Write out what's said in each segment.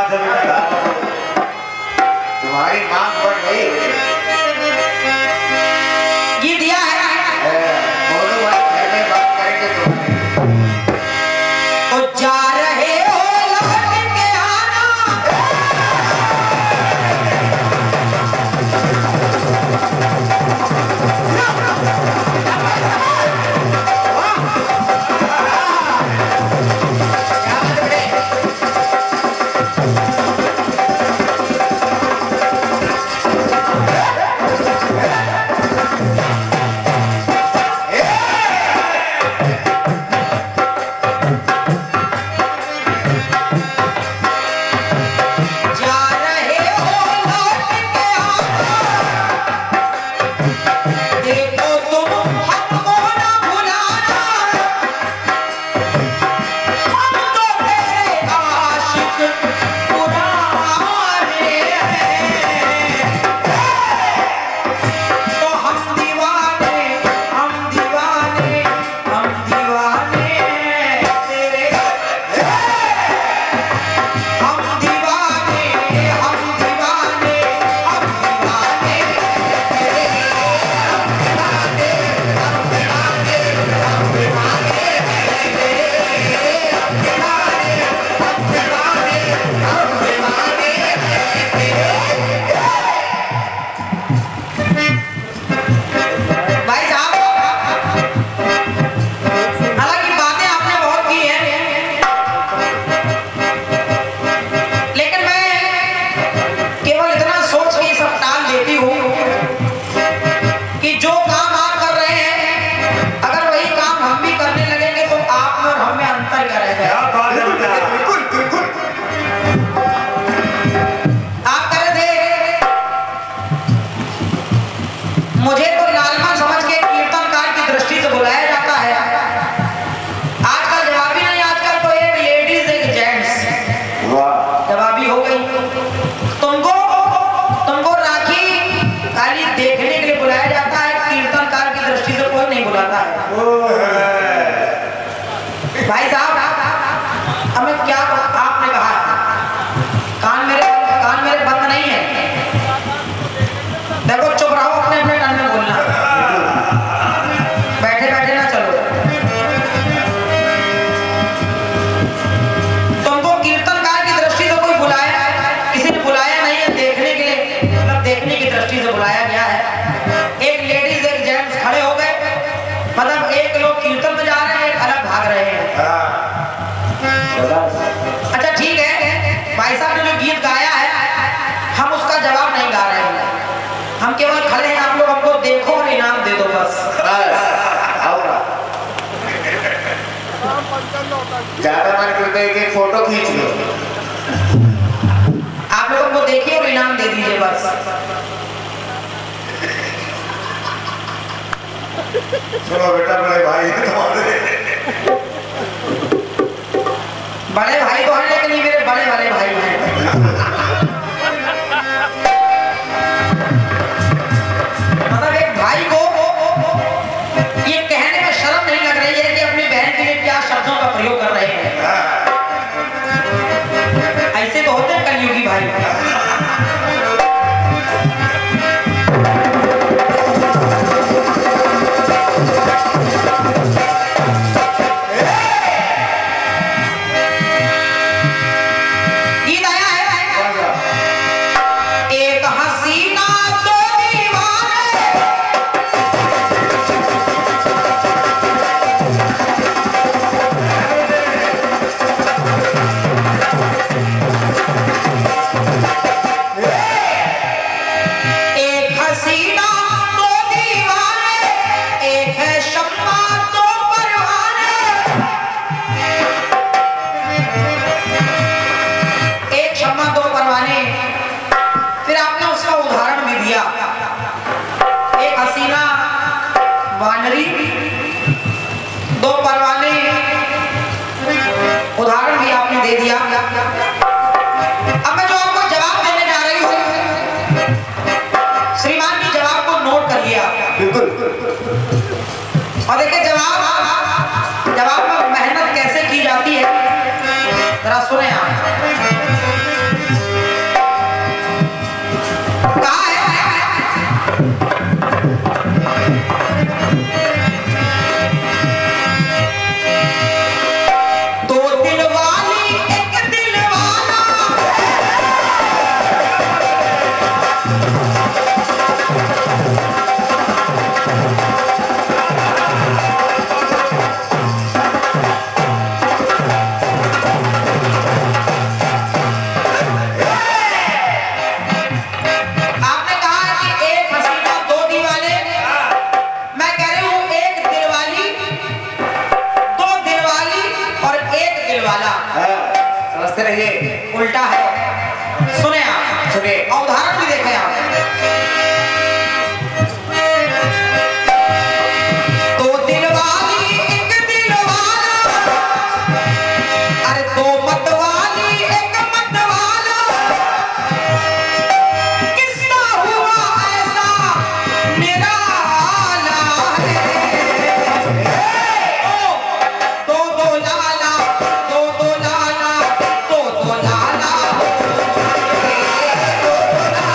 बात है बेटा, तुम्हारी मांग बढ़ गई। ये दिया है बोलो भाई, पहले बात करेंगे तो जा रहे हो लौट के आना। मुझे तो लालमा समझ के कीर्तनकार की दृष्टि से बुलाया जाता है। आजकल जवाबी नहीं, आजकल तो एक लेडीज एक जेंट्स जवाबी हो गई। तुमको राखी खाली देखने के लिए बुलाया जाता है, कीर्तनकार की दृष्टि से कोई नहीं बुलाता है। भाई साहब हमें क्या आपने कहा, कान मेरे बंद नहीं है। देखो चुप रहो, अपने अपने टन में बोलना, बैठे बैठे ना चलो। तुमको कीर्तनकार की दृष्टि से कोई बुलाया, किसी ने बुलाया नहीं है, देखने के लिए, मतलब देखने की दृष्टि से बुलाया गया है। एक लेडीज एक जेंट्स खड़े हो गए, मतलब एक लोग कीर्तन में जा रहे हैं, एक अलग भाग रहे हैं। अच्छा ठीक है, भाई साहब ने जो गीत गाया है हम उसका जवाब नहीं गा रहे हैं, हम केवल खड़े हैं, आप लोग हमको देखो और इनाम दे दो बस। ज्यादा मन करते हैं कि फोटो खींच लो, आप लोग हमको देखिए और इनाम दे दीजिए बस। सुनो बेटा, बड़े भाई तुम्हारे, बड़े भाई तो हैं लेकिन ये मेरे बड़े वाले भाई हैं। मतलब एक भाई को ये कहने में शर्म नहीं लग रही है कि अपनी बहन के लिए क्या शब्दों का प्रयोग कर रहे हैं। ऐसे तो होते हैं कलयुगी भाई। दो परवाने, उदाहरण भी आपने दे दिया। अब मैं जो आपको जवाब देने जा रही हूँ, श्रीमान की जवाब को नोट करिए आप। बिल्कुल। और देखिए जवाब में मेहनत कैसे की जाती है, जरा सुने आप। सुने और उदाहरण भी देखें आप। तो दिलवाली एक दिलवाला, अरे तो मतवाली एक मतवाला, किस्सा हुआ ऐसा मेरा आला है। दो दो लाला, दो दो लाला, दो दो लाला, दो दो लाला।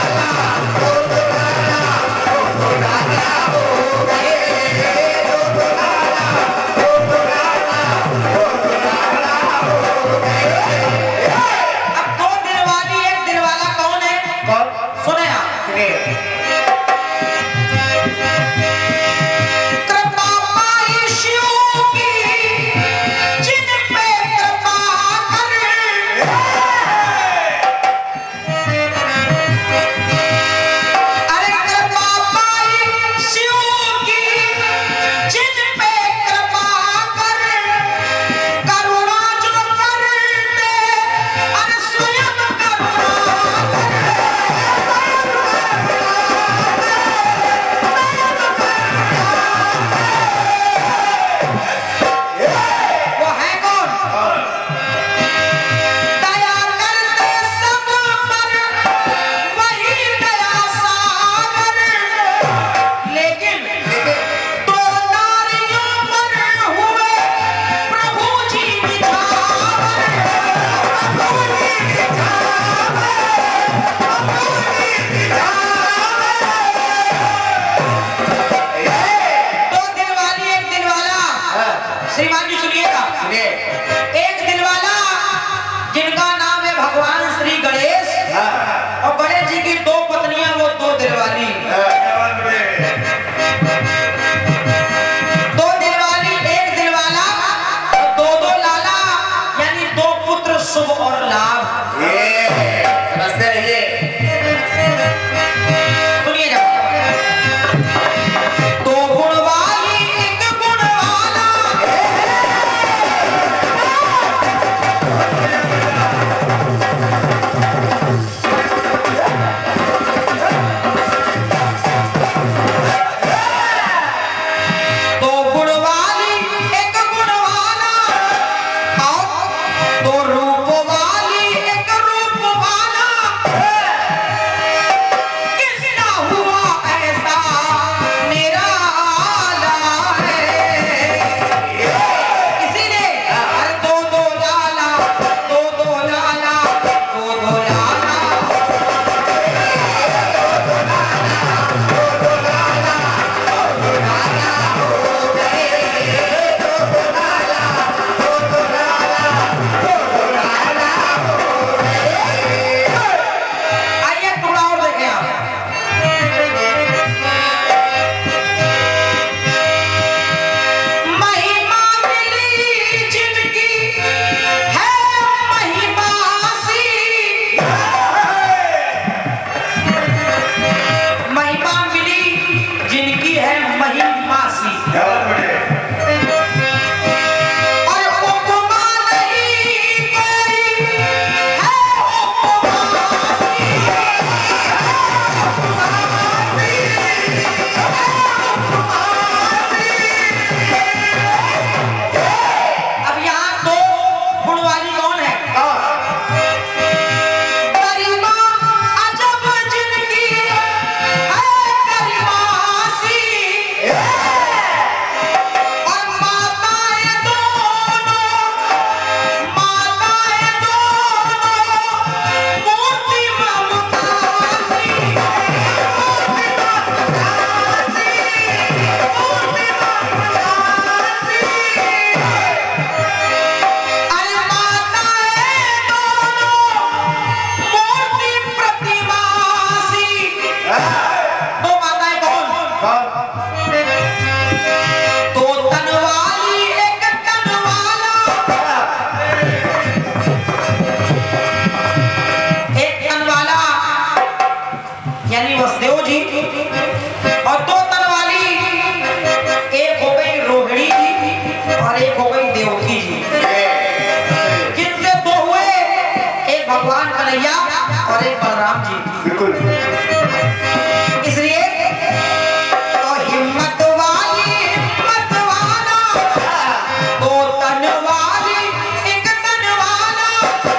मैया और एक बलराम जी। बिल्कुल। इसलिए तो हिम्मत वाली हिम्मत वाला, दो तन वाली एक तन वाला,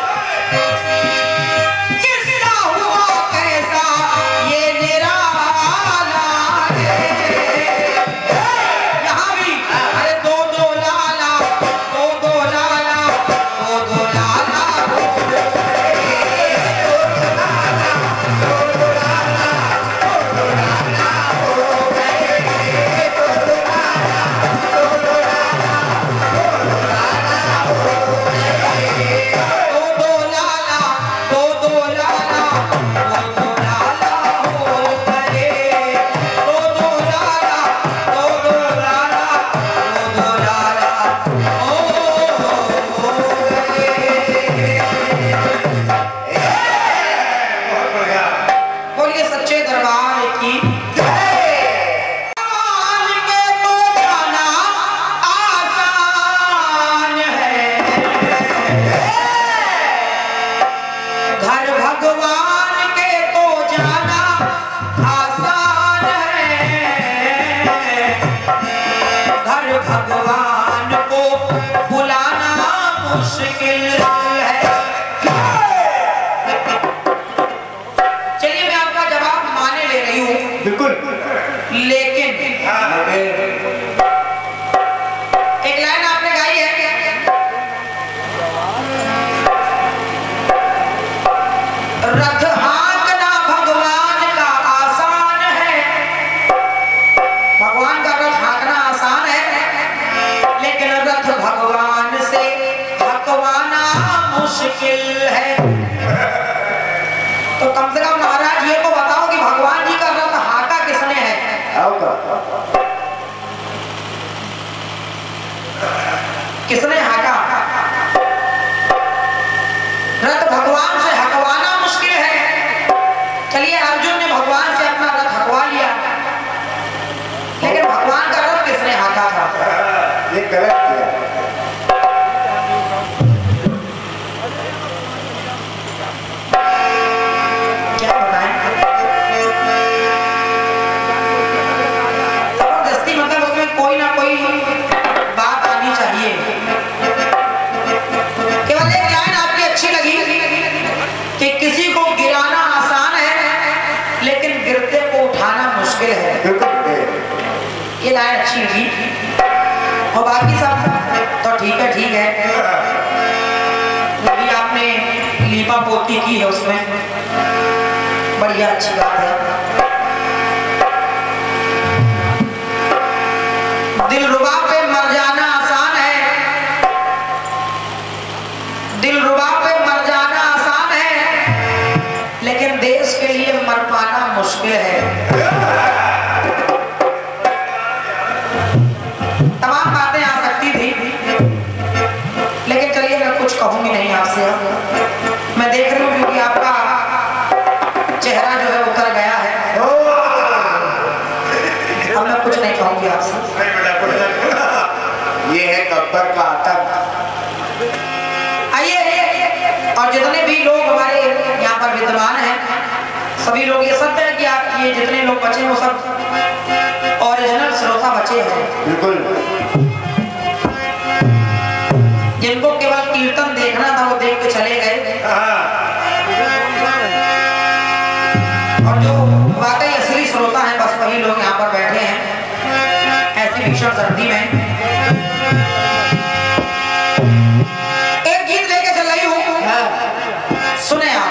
किसका हुआ कैसा ये निराला है। यहाँ भी अरे दो दो लाला, दो दो लाला, दो दो लाला, भगवान को बुलाना मुश्किल है। चलिए मैं आपका जवाब माने ले रही हूँ, बिल्कुल। लेकिन एक लाइन आपने गाई है, रथ हाँकना भगवान का आसान है। भगवान का रथ हाँकना आसान है, लेकिन रथ भगवान से हकवाना मुश्किल है। तो कम से कम महाराज ये तो बताओ कि भगवान जी का रथ हाँका किसने है? किसने हाँका? रथ भगवान से हकवाना मुश्किल है। चलिए अर्जुन ने भगवान से अपना रथ हकवा लिया, लेकिन भगवान का रथ किसने हाँका था? ये गलत किया। क्या बताएं? जबरदस्ती मतलब उसमें कोई ना कोई बात आनी चाहिए। केवल एक लाइन आपकी अच्छी लगी कि किसी को गिराना आसान है, लेकिन गिरते को उठाना मुश्किल है। ये लाइन अच्छी लगी। और बाकी सब तो ठीक है, ठीक है। अभी आपने लीपा पोती की है, उसमें बढ़िया अच्छी बात है। दिलरुबा पे मर जाना आसान है, दिलरुबा पे मर जाना आसान है, लेकिन देश के लिए मर पाना मुश्किल है। तमाम बातें आ सकती थी, लेकिन चलिए मैं कुछ कहूंगी नहीं आपसे। मैं देख रही हूँ क्योंकि आपका चेहरा जो है उतर गया है, अब मैं कुछ नहीं कहूंगी आपसे। ये है गब्बर का आतंक। आइए, और जितने भी लोग हमारे यहाँ पर विद्वान हैं, सभी लोग ये सत्य है कि आप ये जितने लोग बचे हैं वो सब ओरिजिनल श्रोता बचे हैं। बिल्कुल। जिनको केवल कीर्तन देखना था वो देख के चले गए, और जो वाकई असली श्रोता हैं बस वही लोग यहाँ पर बैठे हैं ऐसी भीषण सर्दी में। एक गीत लेके चल रही हूँ, सुने आप।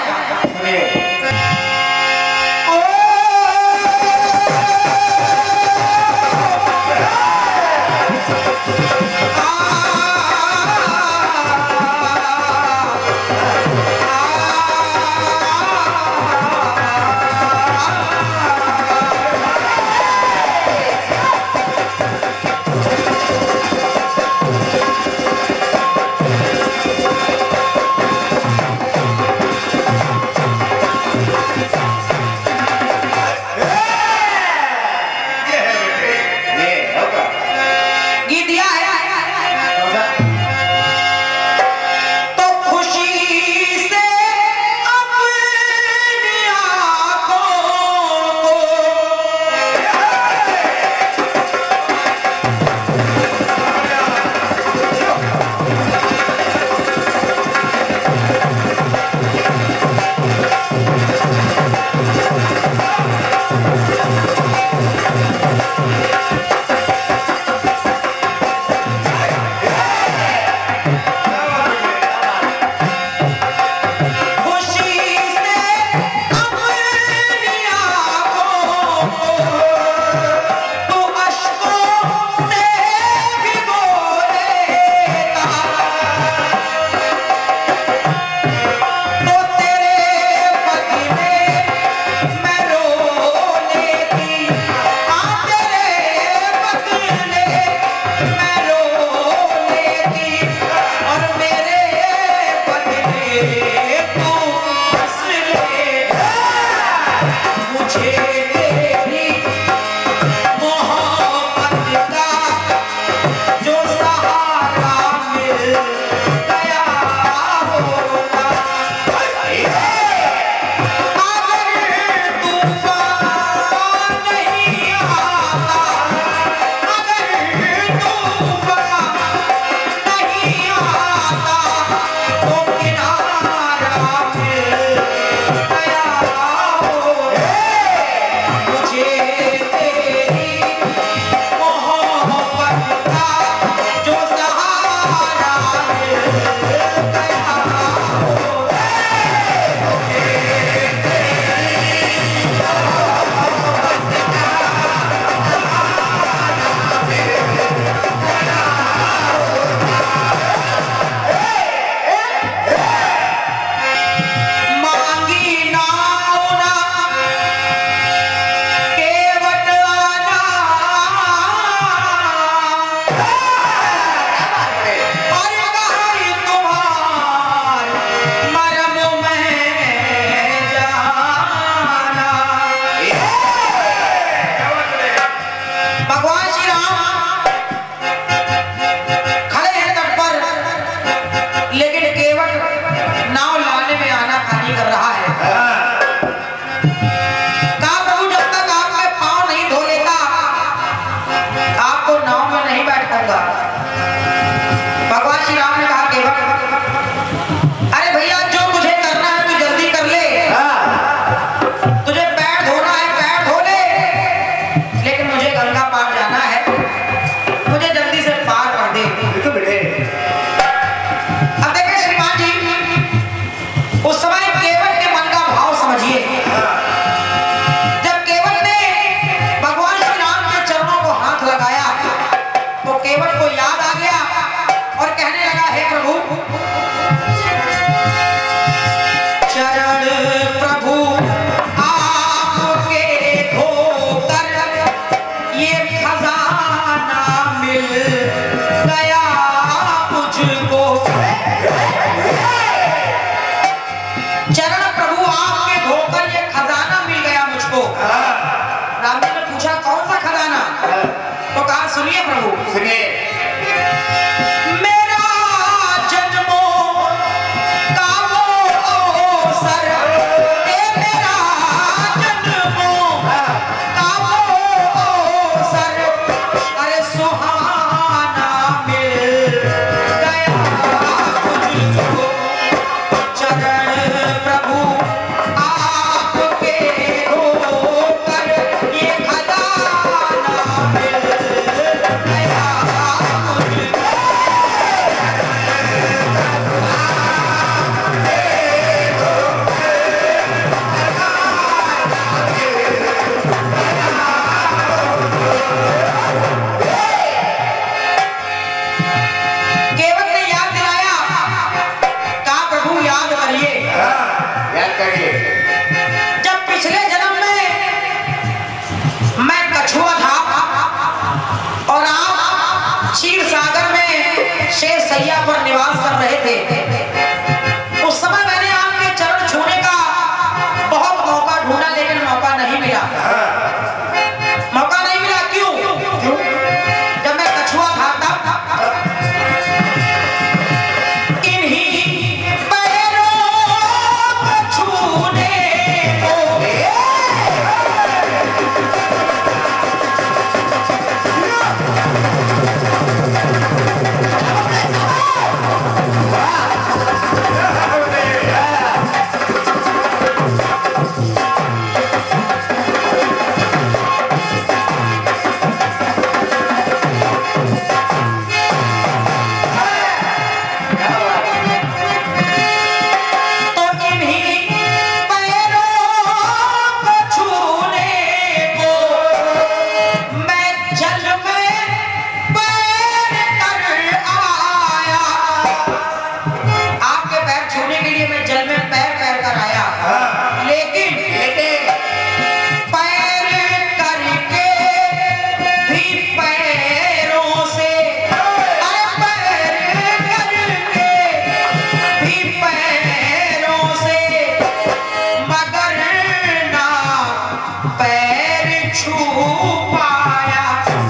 छू पाया,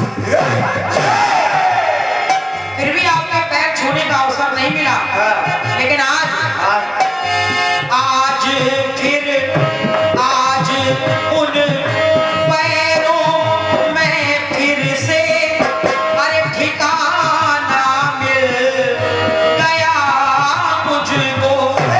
फिर भी आपका पैर छूने का अवसर नहीं मिला। लेकिन आज फिर आज उन पैरों में फिर से अरे ठिकाना मिल गया मुझको।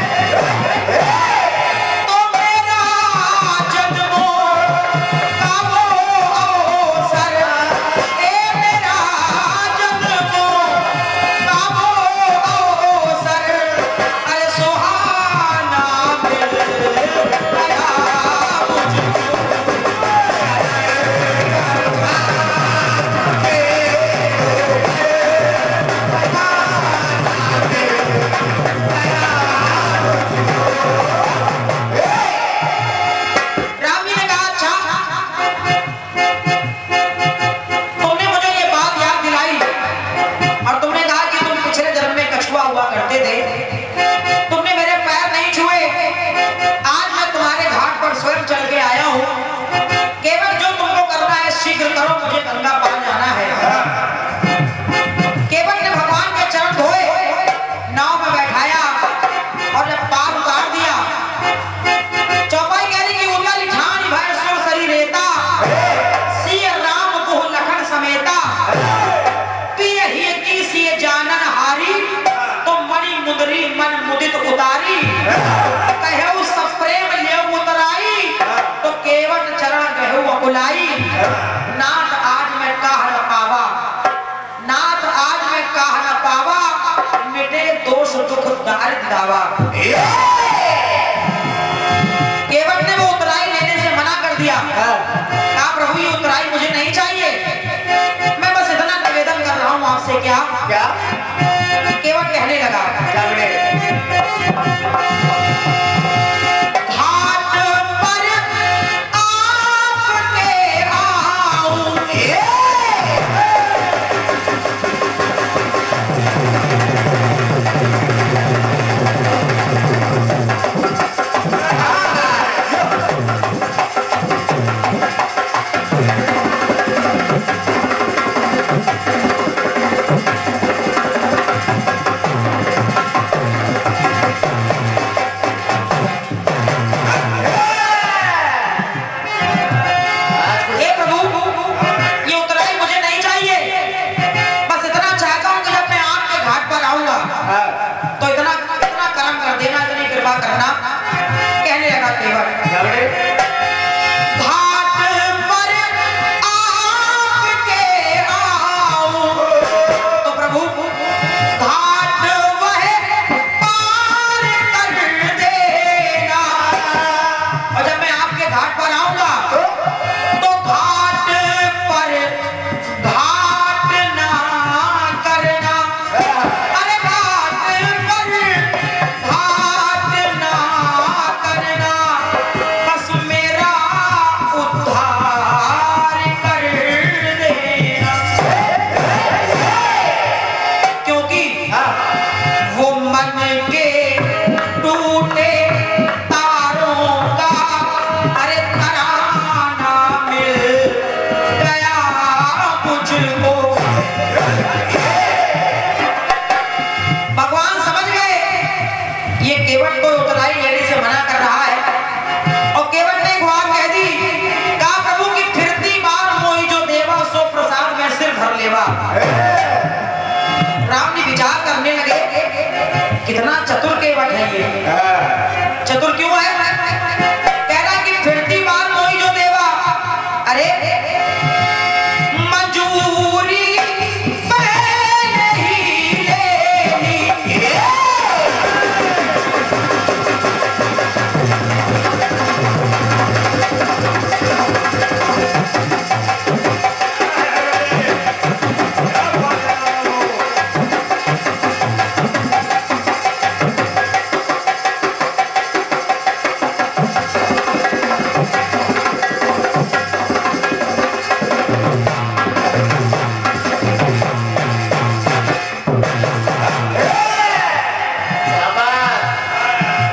तो मेरा जन्मों का वो अवसर, मेरा जन्मों का वो अवसर अरे सुहाना मिल गया मुझको। राम जी ने कहा, अच्छा तुमने मुझे ये बात याद दिलाई और तुमने कहा कि तुम पिछले जन्म में कछुआ हुआ करते थे, तुमने मेरे पैर नहीं छुए। आज मैं तुम्हारे घाट पर स्वयं चल के आया हूँ। केवल जो तुमको करना है शीघ्र करो, मुझे गंगा पार जाना है। केवल ने भगवान के चरण धोए, नाव में बैठाया और जब पार उतार दिया, चौपाई कह रही कि उतल ठान भय सो सरी रेता, सिय राम को लखन समेता, पिय ही की सिय जानन हारी, तो मणि मुदरी मन मुदित उतारी, कहे उस प्रेम लेव उतराई, तो केवट चरण गहु अकुलाई। नाथ आज मैं काह न पावा, नाथ आज मैं काह न पावा, मिटे दोष दुख दारिद्र दावा। केवट ने वो उतराई लेने से मना कर दिया। कहा प्रभु ये उतराई मुझे नहीं चाहिए, मैं बस इतना निवेदन कर रहा हूँ आपसे। क्या क्या केवट कहने लगा, घाट पर आपके आऊं, हे प्रभु ये उतराई मुझे नहीं चाहिए, बस इतना चाहता हूँ कि जब मैं आपके घाट पर आऊंगा तो इतना इतना कर्म कर देना, इतनी कृपा करना। कहने लगा केवट, घाट पर आपके आऊं, तो प्रभु घाट वह पार कर देना, और जब मैं आपके घाट पर आऊंगा तो घाट पर घाट ना करना, अरे घाट पर घाट ना करना, बस मेरा उद्धार कर देना। क्योंकि वो मन के टूटे तारों का अरे तराना मिल गया मुझको। भगवान समझ गए ये केवट को उतराई लेने से मना कर रहा है, और केवट ने एक बात कह दी, कहा प्रभु की फिरती बार मोही जो देवा सो प्रसाद में सिर भर लेवा। राम जी विचार करने लगे, कितना चतुर केवट है ये। चतुर क्यों है? कह रहा कि फिरती बार मोही जो देवा, अरे मंजूरी पहले ही ले ली,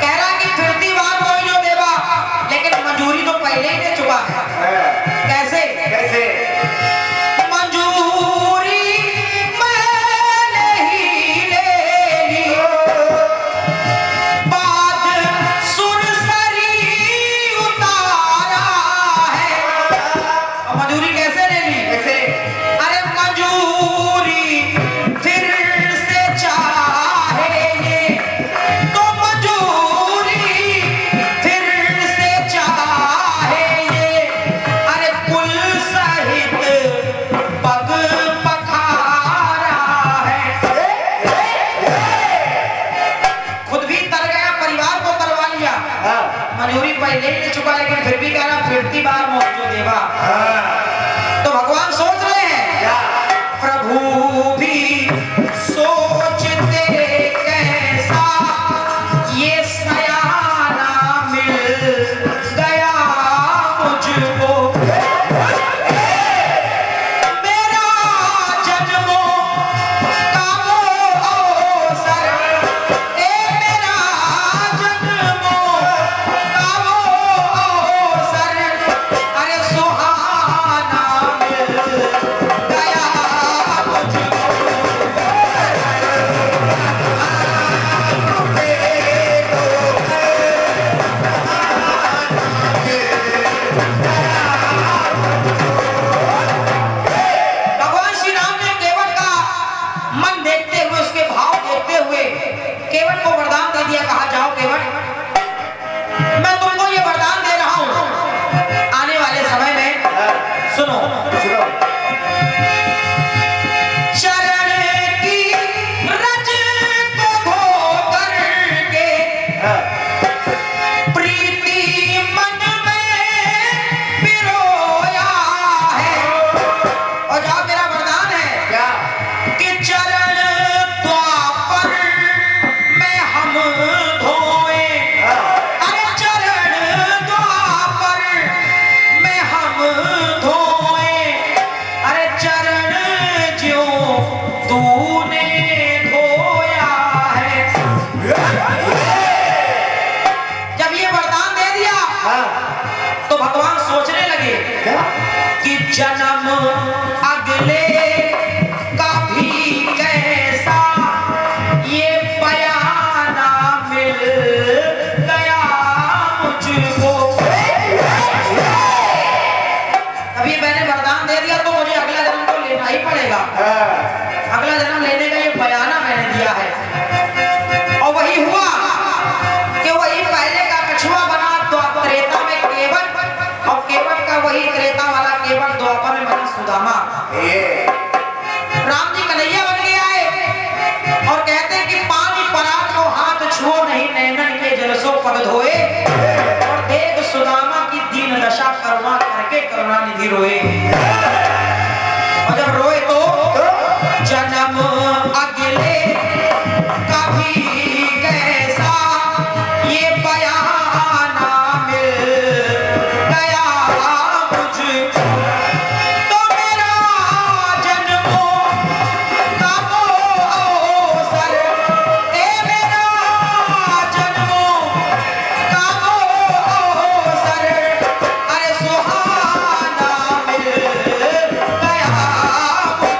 पहले ही दे चुका है। कैसे? मजदूरी पहले ही ले चुका, लेकिन फिर भी कह रहा फिरती बार मोह देवा। तो भगवान सोच रहे हैं, प्रभु भी सोचते कैसा ये सयाना मिल गया मुझको, मेरा जन्मों का वो अवसर, मेरा जन्मों का वो अवसर, अरे सुहाना मिल गया मुझको। भगवान श्री राम ने केवट का मन देखते हुए, उसके भाव देखते हुए केवट को वरदान दे दिया। कहा, जाओ केवट, मैं तुमको ये वरदान दे रहा हूं, आने वाले समय में सुनो, चरण की रज को धो करके प्रीति मन में पिरोया है। और जाओ, मेरा वरदान है क्या? कि चरण द्वापर में हम धोए, अरे चरण द्वापर में हम धोए, अरे चरण ज्यों तूने धोया है। जब ये वरदान दे दिया तो भगवान सोचने लगे कि जन्म अगले का भी कैसा ये बयाना मिल गया मुझको। अभी मैंने वरदान दे दिया तो मुझे अगला जन्म तो लेना ही पड़ेगा। अगला जन्म लेने का ये बयाना मैंने दिया है। और वही हुआ कि वही पहले का कछुआ बना त्रेता में केवट, और केवट का वही त्रेता वाला केवट द्वापर में बना सुदामा। राम जी कन्हैया बन के आए और कहते हैं कि पानी पराग को हाथ छुओ नहीं, नैनन के जलसो पग धोए, और देख सुदामा की दीन दशा करुणा करके करुणा निधि रोए। और जब रोए तो जन्म अगले का भी कैसा ये बयाना मिल गया मुझको, तो मेरा जन्मों का वो अवसर, मेरा जन्मों का वो अवसर, अरे सुहाना मिल गया मुझको।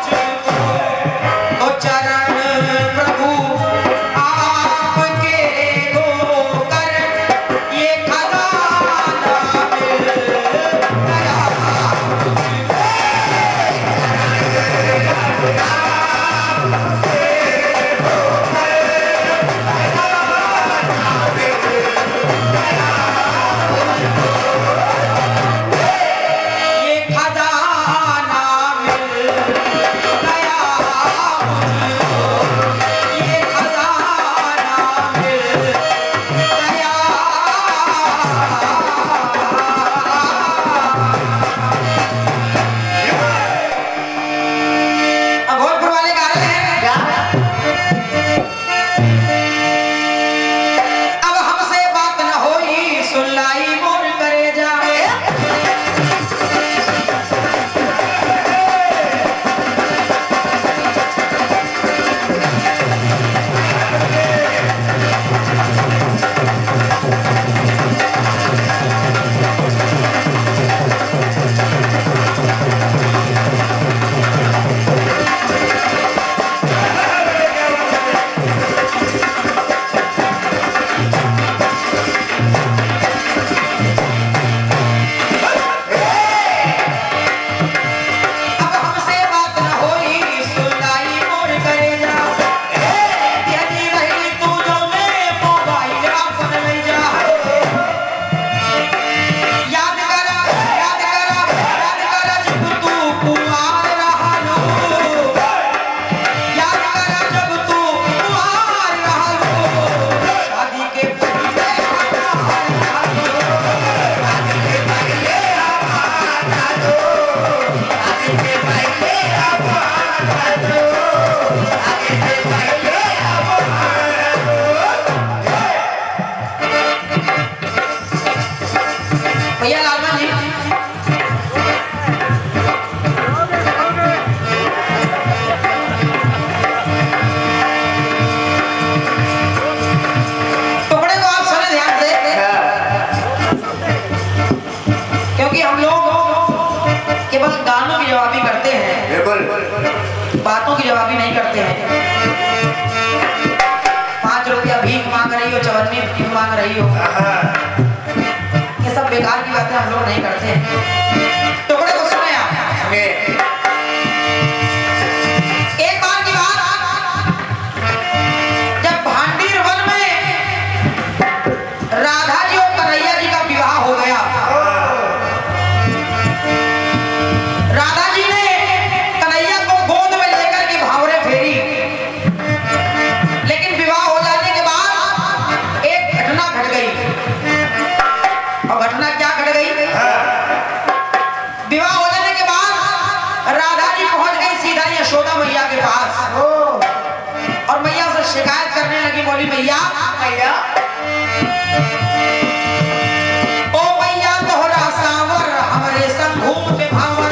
भैया लालमन जी टुकड़े को आप सुने ध्यान से, क्योंकि हम लोग केवल गानों की जवाबी करते हैं, बातों की जवाबी नहीं करते हैं। 5 रुपया भीख मांग रही हो, चवन्नी भीख मांग रही हो, ये सब बेकार की बातें हम लोग नहीं करते हैं। टुकड़े को सुने आप। एक बार की बात, जब भांडीर वन में राधा जी और कन्हैया जी का विवाह हो गया, राधा जी ने कन्हैया को गोद में लेकर के भावरे फेरी, लेकिन विवाह हो जाने के बाद एक घटना घट गई। और घटना क्या घट गई? विवाह हो जाने के बाद राधा जी पहुंच गई सीधा यशोदा मैया के पास और मैया से शिकायत करने लगी। बोली मैया ओ मैया तोहरा सावर हमरे संग घूम के भावर।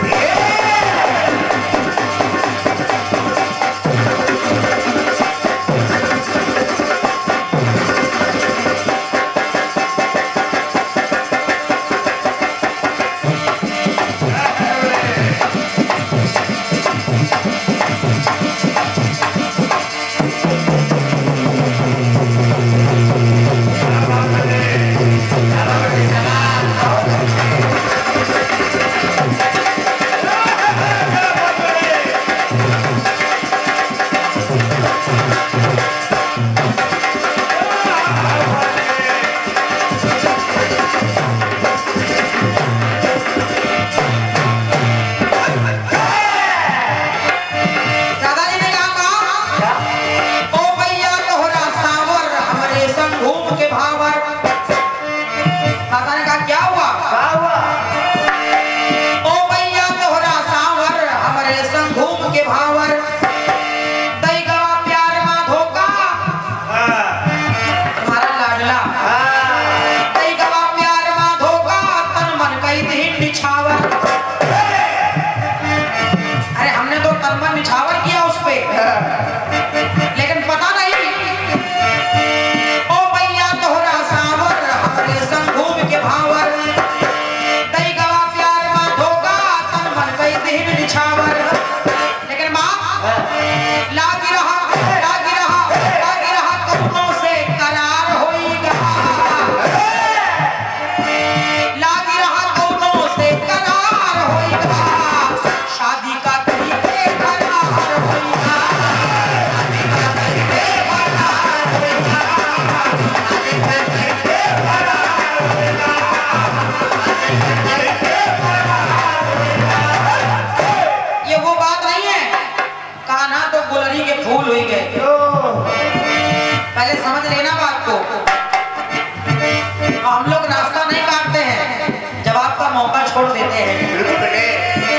छोड़ देते हैं।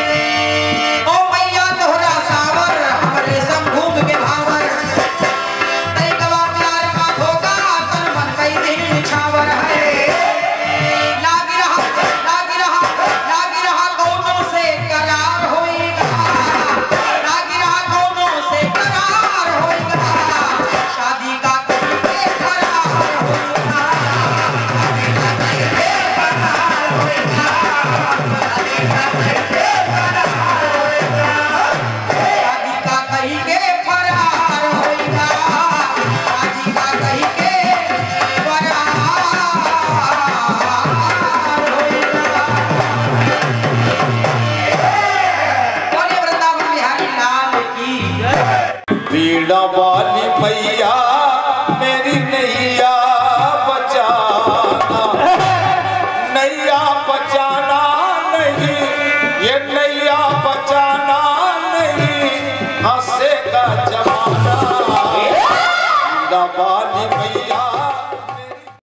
ओ मैया तोहरा सावर हमरे संग घूम के भावर, तई गवा प्यार का धोखा तन मन कई दिन निछावर है। लागी रहा कौनों से करार होएगा, लागी रहा कौनों से करार होएगा, शादी का करके करार होएगा, वाली मैया मेरी नैया बचाना, नैया बचाना नहीं, ये नैया बचाना नहीं, हंसेगा जमाना। वाली मैया